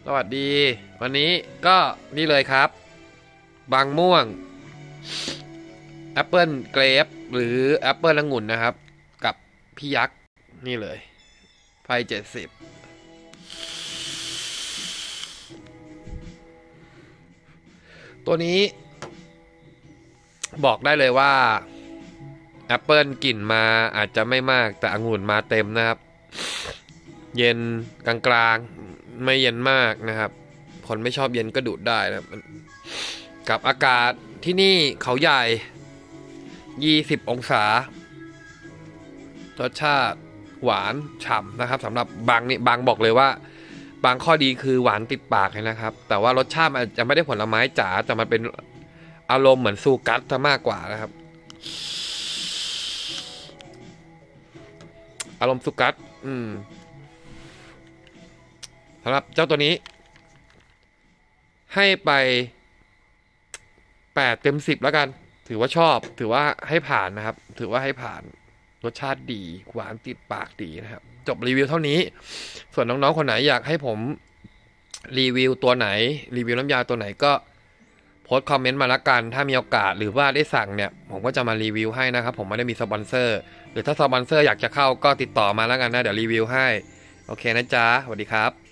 สวัสดีวันนี้ก็นี่เลยครับบางม่วงแอปเปิลเกรฟหรือแอปเปิลองุ่นนะครับกับพี่ยักษ์นี่เลยไฟ70ตัวนี้บอกได้เลยว่าแอปเปิลกลิ่นมาอาจจะไม่มากแต่องุ่นมาเต็มนะครับเย็นกลางๆไม่เย็นมากนะครับคนไม่ชอบเย็นก็ดูดได้นะครับกับอากาศที่นี่เขาใหญ่20องศารสชาติหวานฉ่ำนะครับสำหรับบางนี่บางบอกเลยว่าบางข้อดีคือหวานติดปากเลยนะครับแต่ว่ารสชาติมันจะไม่ได้ผลไม้จ๋าแต่มันเป็นอารมณ์เหมือนซูกัสซะมากกว่านะครับอารมณ์ซูกัสสำหรับเจ้าตัวนี้ให้ไป8 เต็ม 10แล้วกันถือว่าชอบถือว่าให้ผ่านนะครับถือว่าให้ผ่านรสชาติดีหวานติดปากดีนะครับจบรีวิวเท่านี้ส่วนน้องๆคนไหนอยากให้ผมรีวิวตัวไหนรีวิวน้ำยาตัวไหนก็โพสต์คอมเมนต์มาละกันถ้ามีโอกาสหรือว่าได้สั่งเนี่ยผมก็จะมารีวิวให้นะครับผมไม่ได้มีสปอนเซอร์หรือถ้าสปอนเซอร์อยากจะเข้าก็ติดต่อมาแล้วกันนะเดี๋ยวรีวิวให้โอเคนะจ๊ะสวัสดีครับ